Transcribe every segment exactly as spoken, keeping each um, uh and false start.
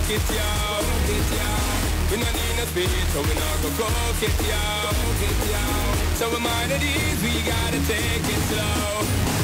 cook it, yo. We no need no speed, so we not go cook it, yo. So we're mind at ease, we gotta take it slow.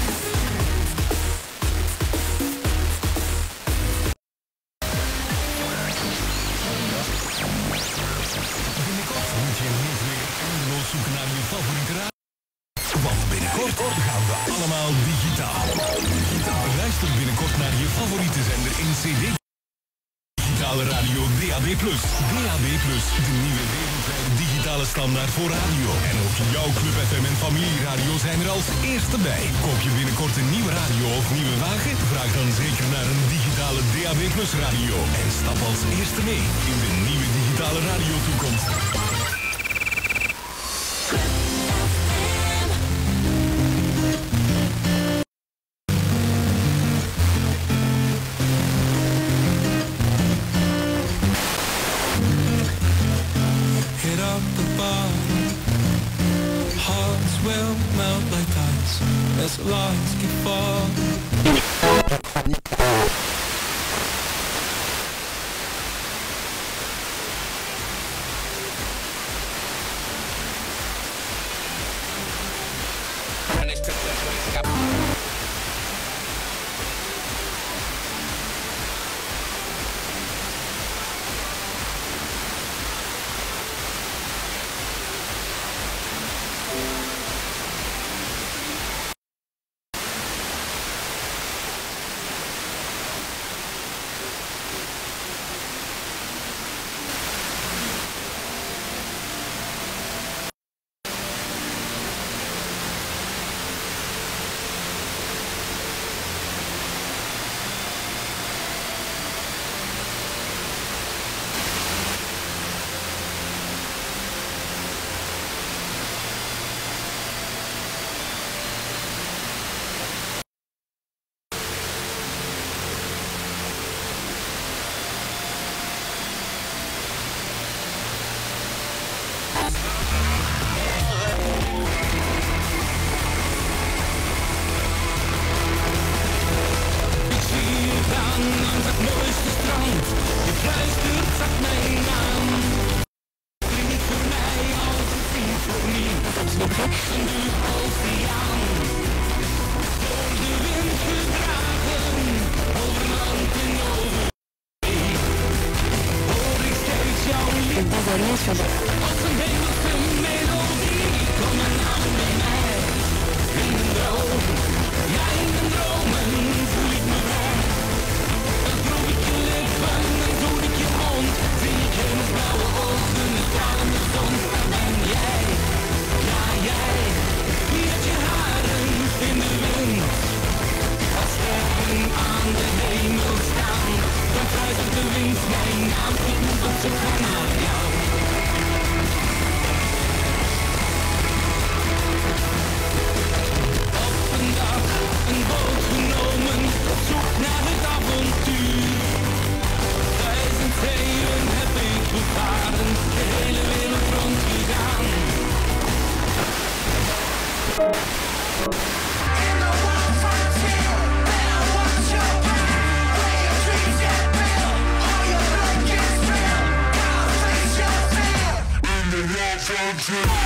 Binnenkort moet je niet weer eindeloos zoeken naar je favoriete radio. Want binnenkort gaan we allemaal digitaal. Luister binnenkort naar je favoriete zender in C D. Digitale radio D A B plus. D A B plus, de nieuwe wereldwijde digitale standaard voor radio. En ook jouw Club F M en familieradio zijn er als eerste bij. Koop je binnenkort een nieuwe radio of nieuwe wagen? Vraag dan zeker naar een digitale D A B plus radio. En stap als eerste mee in de nieuwe digitale radiotoekomst. Will melt like ice as the lights keep falling. Country.